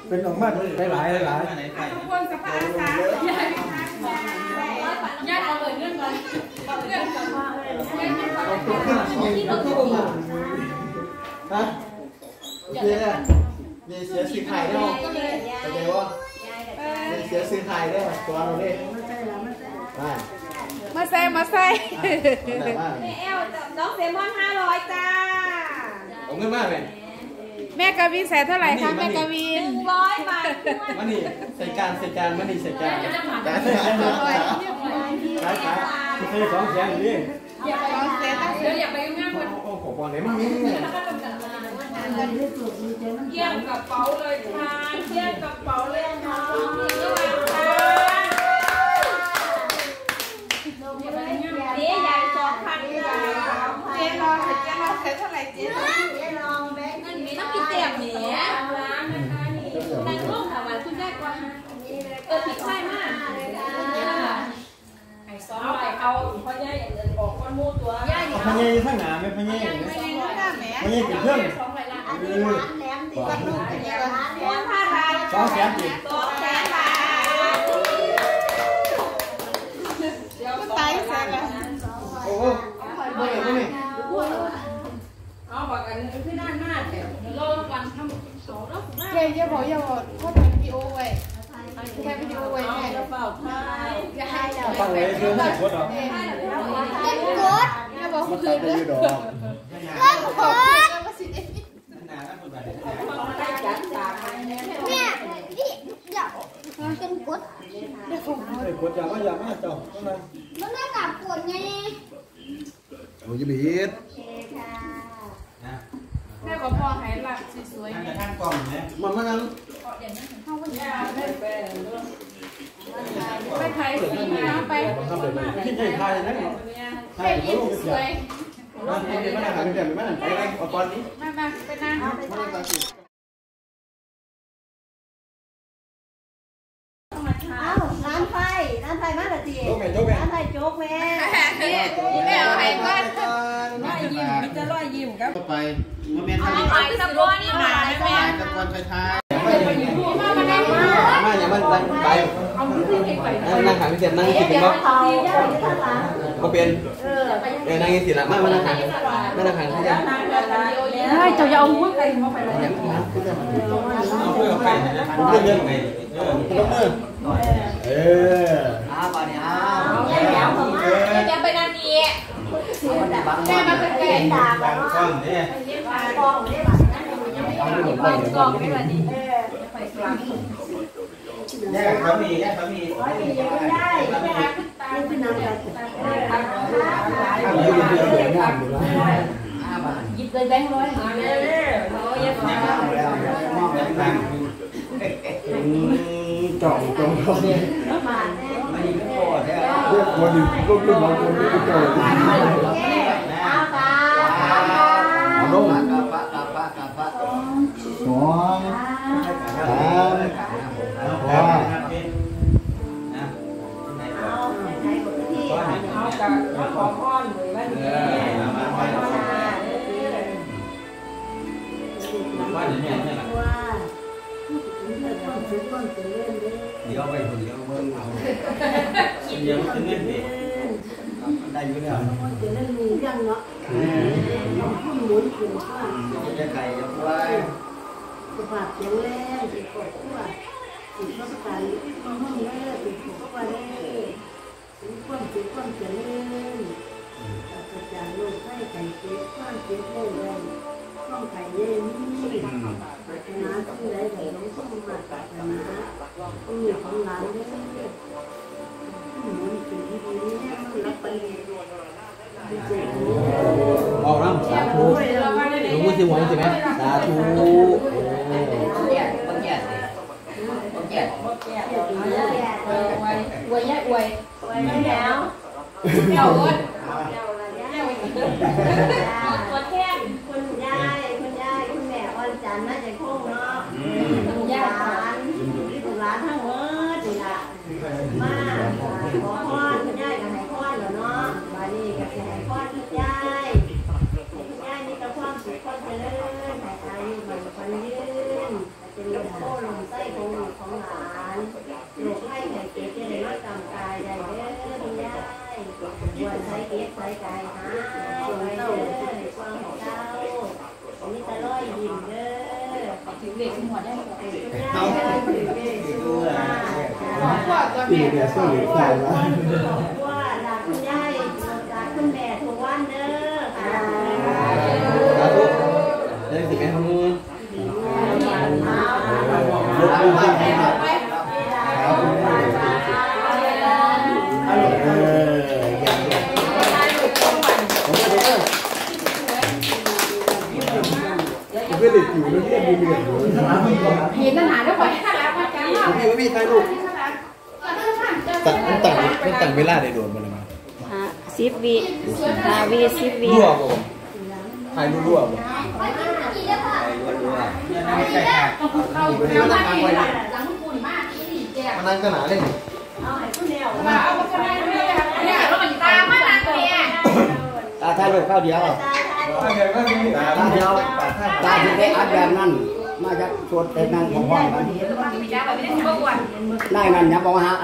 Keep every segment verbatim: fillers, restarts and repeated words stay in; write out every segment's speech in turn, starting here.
เป็นออกมาหลายหลายทุกคนสภาพสาญาติญาติเอาเงินเรื่องเงินเรื่องก่อนว่าเรื่องเงินก่อนที่เราถูกฮะเดี๋ยวเนี่ยเสียสีไทยได้ไหมเดี๋ยวว่าเสียสีไทยได้ไหมตัวเราเนี่ยมาใส่มาใส่แม่เอลน้องเซมอนห้าร้อยจ้าเอาเงินมากเลยแม่กวินใส่เท่าไหร่คะแม่กวินหนึ่งร้อยบาทมันนี่ใส่การใส่การมันนี่ใส่การการใส่การใช่ครับใส่สองแสนอยู่ดิสองแสนตั้งเสืออย่าไปง่ายคนโอ้โหบอลไหนมั่งนี่เกี่ยงกระเป๋าเลยค่ะเกี่ยงกระเป๋าเลยค่ะเจ๊ใหญ่สองพันเจ๊รอเจ๊รอเจ๊เท่าไหร่เจ๊เจ๊ลองแบงค์เงินมีน้ำกินเตียมเนี่ยร้านนะคะนี่แต่งรูปค่ะวันคุณได้กว่าเออผิดค่ายมากไอ้ซ้อมไปเอาพ่อใหญ่ออกก้อนมูตัวใหญ่พ่อใหญ่ข้างหน้าไหมพ่อใหญ่พ่อใหญ่เป็นเครื่องเออก้อนลูกเป็นยังไงแสนห้าบาทสองแสนดิสองแสนบาทเดี๋ยวตายแสนละโอ้โหไม่ไม่ไม่เอาบอกกันที่ด้านหน้าเดี๋ยวเราวันทำโซ่แล้วเจ๊เจ๊บอกอย่าบอกเขาถ่ายวิดีโอไว้แค่วิดีโอไว้แค่เปล่าใช่อย่าให้เราตั้งไว้เชื่อไม่กดหรอเล่นกดอย่าบอกคืนเลยเล่นกดเนี่ยนี่อยากเป็นกดเล่นกดอย่ามาอย่ามาเจ้ามันน่ากับกดไงโอ้ยบีดแม่ก็พอให้หลักสวยๆท่านกล่องไหมมันมันนั้นไปไทยสีน้ำไปที่ไหนไทยนั่นไทยยิ้มสวยมาเป็นมาหาเป็นแบบมาไปไปเอาก้อนนี้มามาไปนั่งอ้าวร้านไฟร้านไฟมาแต่ทีร้านไฟโจ๊กแม่แม่เอาไข่ก้อนร้อยยิ้มมิจะร้อยยิ้มครับไปมาเมนทำไฟตะก้อนนี่มาแม่ตะกอนไปท้ายมามานั่งมามาอย่ามันนั่งไปนั่งขังเสียนั่งกินก็ก็เป็นเออนั่งกินสิละมามานั่งขังมานั่งขังที่จะได้เจ้าอย่าเอาหัวไก่มาไปเลยเอาเพื่อไปเรื่องเรื่องไงเออลงมือเอออ้าวไปเนี่ยอ้าวเดี๋ยวผมมาเดี๋ยวไปนาทีแม่มาเป็นไก่ด่าดังก้อนเนี่ยกองได้แบบนั้นยังไม่ได้กองกองไม่ได้ดีแยกเขามีแยกเขามีไม่ได้ไม่ได้ไม่เป็นอะไรหยิบเลยแบงค์ร้อยมาเลยร้อยยังไงจ่องจ่องเขาเนี่ยมาแน่ไม่ได้โกรธเนี่ยเรียกคนอื่นก็คือเราคนนี้ก็เจออาตาเอาลงกาปะกาปะกาปะสองสามพอเอาจากของอ้อนเลยว่าเนี่ยว่าอย่างนี้เนี่ยเดี๋ยวไปคนเดียวเมืองเราเดียวมันจะเล่นดิได้อยู่แล้วจะเล่นมีเรื่องเนาะขึ้นหมุนขึ้นข้างจะไก่จะควายจะบาดเจ็บแรงจะกดขั้วติดรักษาห้องแม่ติดหัวไปเลยถึงความเจ็บความเจ็บเล่นกระจายโรคไข้ไก่เจ็บความเจ็บเลยเลยข้องไก่เล่นนี่ปัจนาที่ไหนไหนน้องต้องมาปัจนาต้องมีของหลานด้วยหมุนถึงที่นี้มันรับไปออกน้ำสาธุหลวงพ่อสิหวังใช่ไหมสาธุแก่ต้องแก่สิต้องแก่อวยแย่อวยอวยแล้วเจ้าอ้นตัวแค่คุณยายคุณยายคุณแม่วันจันทร์น่าจะโค้งเนาะคุณยายร้านร้านทั้งหมดนี่ละมาขอพรคุณยายกับให้พรแล้วเนาะบาลีกับให้พรคุณยายคุณยายนี่ก็ความสุขความเจริญให้อายุมันคนยืนเป็นลมโพลมไส้เด็กหัวได้เอาว่าตัวปีแม่เดียวสู้หรือเปล่าวะว่าหลานคุณยายหลานคุณแม่ทุกวันเด้อค่ะสาธุเดี๋ยวสิแม่ทำมือลูกลูกที่ไหนครับเอออย่างเดียวผมก็ได้ผมไม่ได้อยู่ในเรื่องมีเรื่องอยู่เห็นปัญหาแล้วก่อนข้าแล้วมาจ้าพี่พี่ถ่ายรูปตัดมันตัดมันตัดเวลาได้โดนมันเลยมั้ยห้าสิบวิห้าวิสิบวิรั่วบ่ถ่ายรูปรั่วบ่เข้าเข้ามาที่หลังคุณมากที่แจกมันนั่งขนาดเลยเอาให้คุณแนวมาเอามาคนนั้นเลยเนี่ยรถตามมาหลังเนี่ยตาถ่ายรูปข้าวเดียวตาเดียวตาที่ได้อัดแบบนั้นมาจากสวดแต่นั่งของห้องกันมีจ้าแบบนี้ทั้งวันนั่งนั่นยับเอาหาไอ้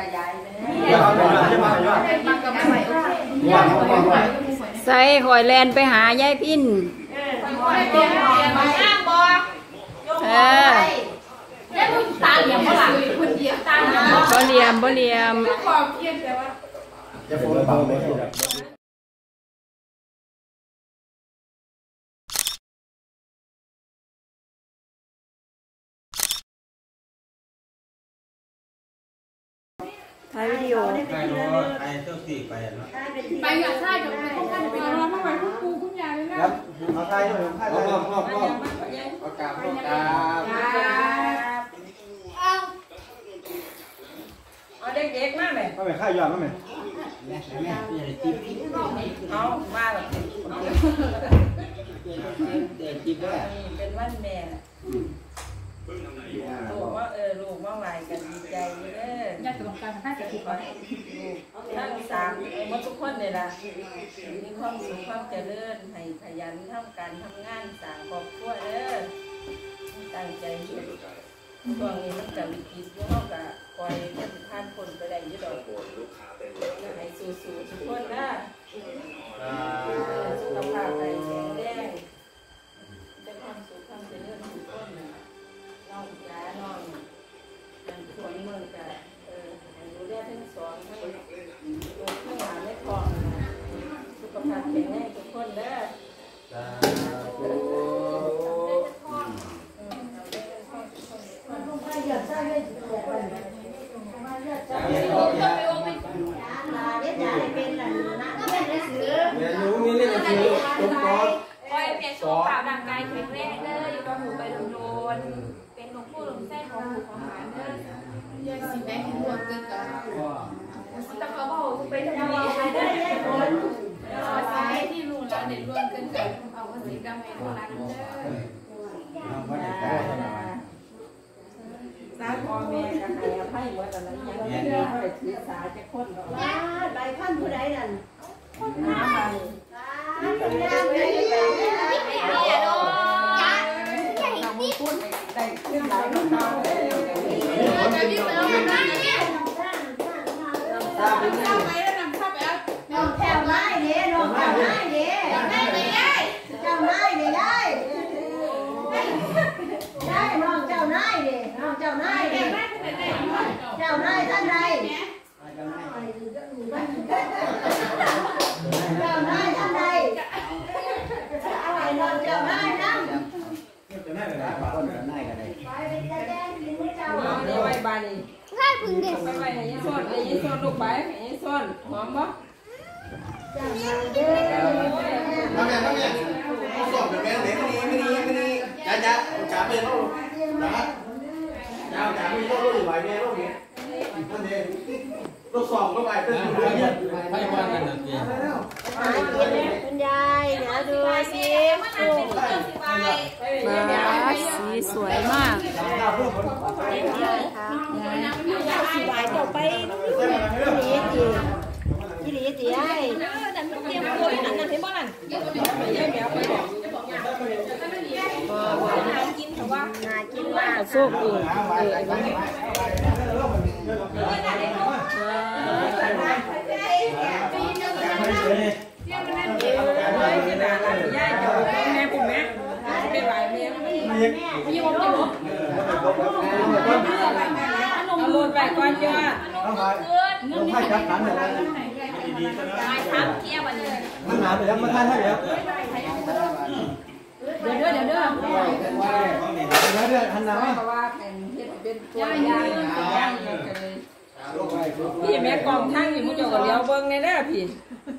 มันก็ไม่ไหวว่าเขาบอกว่าใส่หอยแลนไปหายายพินเตรียมเตรียมมาห้ามบอกเออแล้วคุณตาเหลี่ยมเขาหลังคุณเหลี่ยมตาเหลี่ยมบ่เหลี่ยมบ่เหลี่ยมความเพียรแต่ว่าจะโฟนเบาไหมถ่ายวิดีโอไปเป็นที่ไปกับชายกับไปพวกท่านไปรอมาไว้คุณครูคุณยายเลยนะเอาถ่ายรูปถ่ายเอารูพ่อปพ่อพ่อเอากราบเอากราบเอาเด็กๆมาไหมเอาไปค่ายอดมาไหมเอามาแบบเด็กจีบด้วยเป็นวันแม่ลูกว่าเออลูกว่าไหวกันดีใจเด้อญาติของการท่าจะถูกขอให้ลูกทั้งสามหมดทุกคนเลยล่ะมีความสุขความเจริญให้ขยันทำการทำงานสร้างครอบครัวเด้อตั้งใจช่วยช่วงนี้มันจะวิกฤตอยู่เฮาก็คอยมันผ่านพ้นไปได้อยู่ดอกให้สู้ๆทุกคนนะสุขภาพแข็งแรงเป็นความสุขความเจริญทุกคนน้องจ๋าน้องอันคนเมืองกะเออให้ดูแลทั้งสองทั้งลูกทั้งหลานและพ่อสุขภาพแข็งแรงทุกคนเด้อหยดใส่เลยหยดเลยหยดใส่เลยหลานเด็กใหญ่เป็นหลานนะเพื่อนได้ซื้อเดี๋ยวรู้นี่นี่ก็คือลูกก้อนคอยเปลี่ยนสุขภาพร่างกายแข็งแรงเด้ออยู่กับหมูไปโดนๆเป็นหลวงปู่หลวงแส้ของหมูของหมาเด้อยายสีแม่กินรวมกันกับแต่เขาบอกไปทำจะดีบอกใครได้ได้ผลสายที่รู้แล้วเด็ดรวมกันกับเอาภาษีกรรมให้ลูกหลานเด้อสาพ่อแม่ก็ให้อภัยหมดแล้วนะยังไม่ได้ถือสาจะคนหรอกบ้านใบพันผู้ใดนั่นน้ำมันเป็นงานเลยเนี่ยเนาะได้ขึ้นหลายลูกน้องเลยจะยิ้มแล้วนะเนี่ยเข้าไปแล้วนำเข้าไปแล้วน้องแถวไม้เด้น้องแถวไม้เด้ได้ไหมยายเจ้านายเด้ยายยายน้องเจ้านายเด้น้องเจ้านายเด้เจ้านายท่านใดเจ้านายท่านใดอะไรน้องเจ้านายนั่งจะได้เลยคนจะได้กันเลยไปเป็นแดงกินเจ้าเอาเดี๋ยวไว้บานนี่ใช่พึ่งเด็กไปไว้ให้ยี่ส้นให้ยี่ส้นลูกไปให้ยี่ส้นหอมบ่เจ้านายเด้อทำไงทำไงเขาสอบแบบนี้ไม่ดีไม่ดีไม่ดีจ้าจ้าจ้าเป็นลูกนะจ้าจ้าไม่ต้องลูกไหวแม่ลูกนี้นั่นเองลูกสองก็ไปเป็นลูกเรียนไปบ้านกันนั่นเองคุณยายเดี๋ยวดูสิโอ้มาสีสวยมากสิบายเจ้าไปนี่ตียี่หลีตีไอ้นั่นมันเตรียมตัวนั่นนั่นเห็นบ่นั่นกินเถอะว่าน่ากินมากโชคดีเออไอ้บ้าย่าอยู่แม่ผมแม่ไปไหวแม่มีวงจมูกไปก่อนจ้าเอาไปลงให้จับขันเลยไปทำเที่ยววันนี้มันหนาไปแล้วมันท่าให้แล้วเดี๋ยวเด้อเดี๋ยวเด้อเดี๋ยวเดี๋ยวหันหน้าเพราะว่าเป็นเฮ็ดเป็นตัวอย่างย่างเลยพี่แม่กองทั้งนี่มุ้งเจ้าก็เลี้ยวเบิ้งในเด้อพี่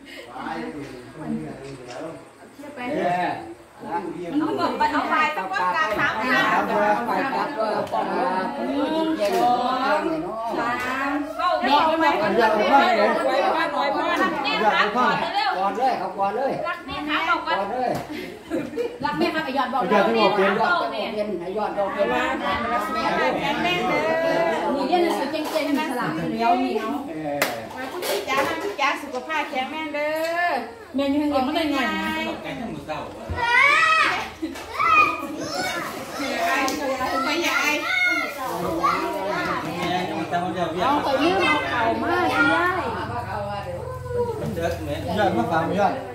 เอาบอกไปเอาไปต้องว่ากลางสามพันไปจับก็ปองเย็นสามเข้าดอกไปไหมไว้บ้านน้อยบ้านแม่ครับก่อนเร็วก่อนเลยเขาก่อนเลยรักแม่ครับบอกก่อนก่อนเลยรักแม่ครับไอ้ยอดบอกเดี๋ยวที่บอกเป็นยอดเป็นให้ยอดดอกเป็นแม่แม่แม่เลยนี่เรียนหนังสือเก่งๆมีสลับเดียวนี่เอาเออมาคุณพี่จ๋ามาพี่จ๋าสุขภาพแข็งแรงเด้อแม่ยังเก่งไม่ได้ไงไม่ใหญ่เอาไปยืมเอาเข่ามาที่ได้ยอดมาฝากยอด